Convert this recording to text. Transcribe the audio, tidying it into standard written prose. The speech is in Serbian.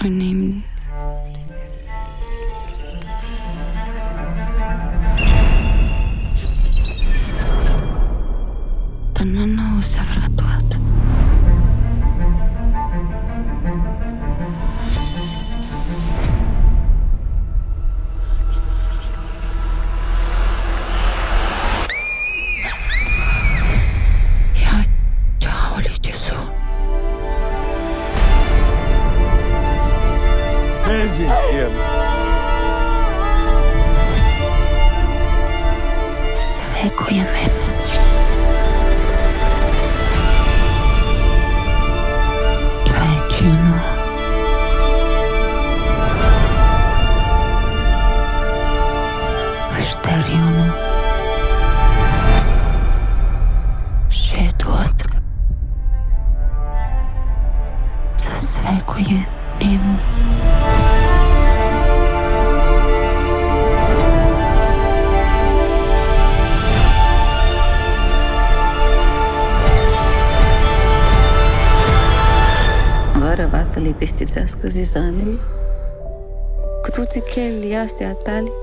Твой нейм. Танана усавратуат. Я тяулите су. Peasant. Свекує мене. Чайчино. Виштеріону. Щедвот. Засвекує нему. Vărăvață-li peste țească zizanele, că toate chelile astea tale